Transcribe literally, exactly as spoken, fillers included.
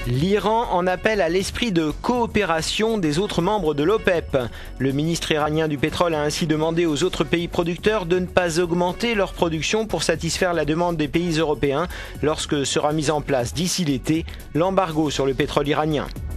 L'Iran en appelle à l'esprit de coopération des autres membres de l'OPEP. Le ministre iranien du pétrole a ainsi demandé aux autres pays producteurs de ne pas augmenter leur production pour satisfaire la demande des pays européens lorsque sera mis en place d'ici l'été l'embargo sur le pétrole iranien.